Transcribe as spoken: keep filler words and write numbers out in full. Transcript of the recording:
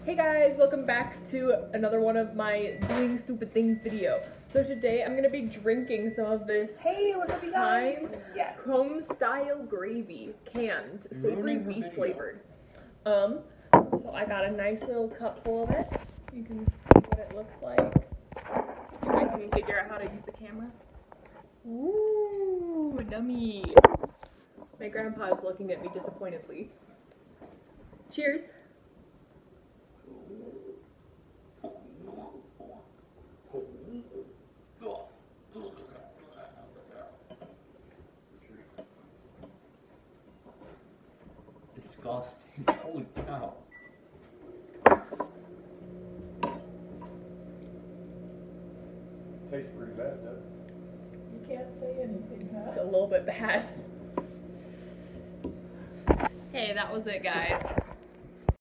Hey guys, welcome back to another one of my doing stupid things video. So today I'm gonna be drinking some of this Hey, what's up you guys? Heinz Yes. home style gravy, canned, savory Ruining her beef video. flavored. Um, so I got a nice little cup full of it. You can see what it looks like. If I can figure out how to use the camera. Ooh, dummy. My grandpa is looking at me disappointedly. Cheers. Disgusting. Holy cow. Tastes pretty bad, doesn't it? You can't say anything, huh? It's a little bit bad. Hey, that was it, guys.